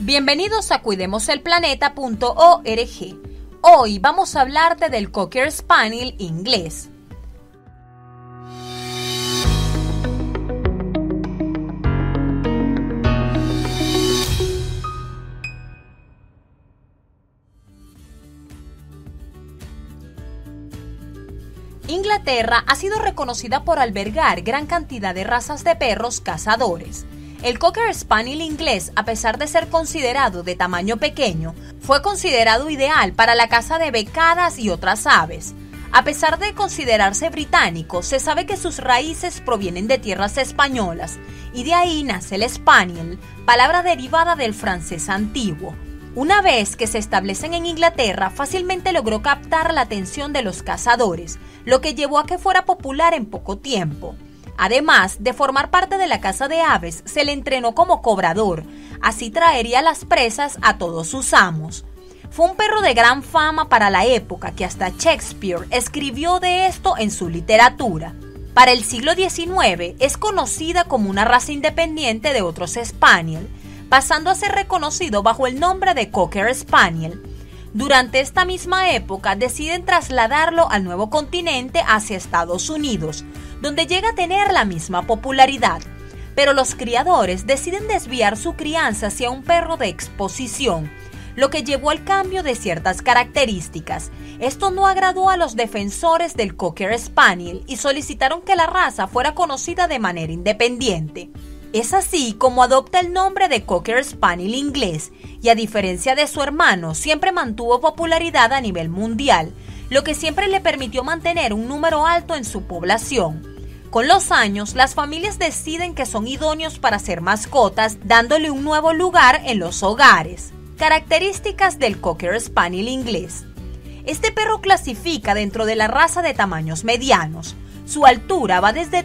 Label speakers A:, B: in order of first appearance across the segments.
A: Bienvenidos a cuidemoselplaneta.org. Hoy vamos a hablarte del Cocker Spaniel inglés. Inglaterra ha sido reconocida por albergar gran cantidad de razas de perros cazadores. El Cocker Spaniel inglés, a pesar de ser considerado de tamaño pequeño, fue considerado ideal para la caza de becadas y otras aves. A pesar de considerarse británico, se sabe que sus raíces provienen de tierras españolas, y de ahí nace el Spaniel, palabra derivada del francés antiguo. Una vez que se establecen en Inglaterra, fácilmente logró captar la atención de los cazadores, lo que llevó a que fuera popular en poco tiempo. Además de formar parte de la caza de aves, se le entrenó como cobrador, así traería las presas a todos sus amos. Fue un perro de gran fama para la época, que hasta Shakespeare escribió de esto en su literatura. Para el siglo XIX es conocida como una raza independiente de otros Spaniel, pasando a ser reconocido bajo el nombre de Cocker Spaniel. Durante esta misma época deciden trasladarlo al nuevo continente hacia Estados Unidos, donde llega a tener la misma popularidad. Pero los criadores deciden desviar su crianza hacia un perro de exposición, lo que llevó al cambio de ciertas características. Esto no agradó a los defensores del Cocker Spaniel y solicitaron que la raza fuera conocida de manera independiente. Es así como adopta el nombre de Cocker Spaniel inglés y, a diferencia de su hermano, siempre mantuvo popularidad a nivel mundial, lo que siempre le permitió mantener un número alto en su población. Con los años, las familias deciden que son idóneos para ser mascotas, dándole un nuevo lugar en los hogares. Características del Cocker Spaniel inglés. Este perro clasifica dentro de la raza de tamaños medianos. Su altura va desde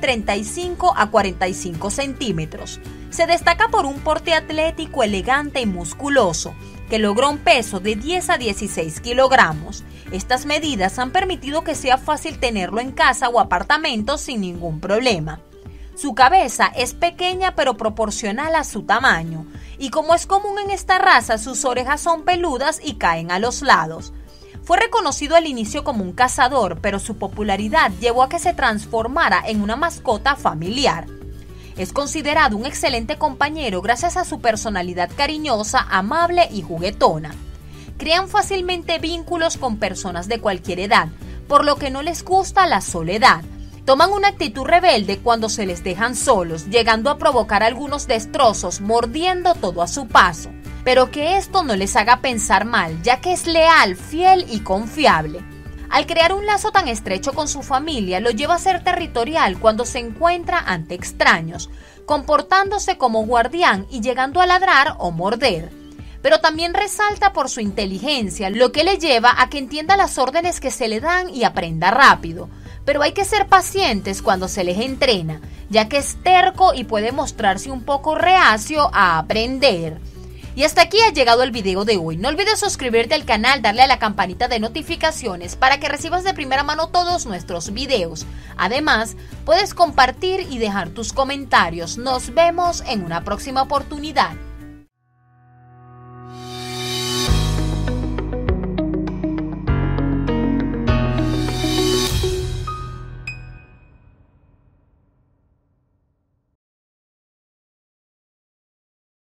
A: 35 a 45 centímetros. Se destaca por un porte atlético, elegante y musculoso, que logra un peso de 10 a 16 kilogramos. Estas medidas han permitido que sea fácil tenerlo en casa o apartamento sin ningún problema. Su cabeza es pequeña pero proporcional a su tamaño, y como es común en esta raza, sus orejas son peludas y caen a los lados. Fue reconocido al inicio como un cazador, pero su popularidad llevó a que se transformara en una mascota familiar. Es considerado un excelente compañero gracias a su personalidad cariñosa, amable y juguetona. Crean fácilmente vínculos con personas de cualquier edad, por lo que no les gusta la soledad. Toman una actitud rebelde cuando se les dejan solos, llegando a provocar algunos destrozos, mordiendo todo a su paso. Pero que esto no les haga pensar mal, ya que es leal, fiel y confiable. Al crear un lazo tan estrecho con su familia, lo lleva a ser territorial cuando se encuentra ante extraños, comportándose como guardián y llegando a ladrar o morder. Pero también resalta por su inteligencia, lo que le lleva a que entienda las órdenes que se le dan y aprenda rápido. Pero hay que ser pacientes cuando se les entrena, ya que es terco y puede mostrarse un poco reacio a aprender. Y hasta aquí ha llegado el video de hoy. No olvides suscribirte al canal, darle a la campanita de notificaciones para que recibas de primera mano todos nuestros videos. Además, puedes compartir y dejar tus comentarios. Nos vemos en una próxima oportunidad.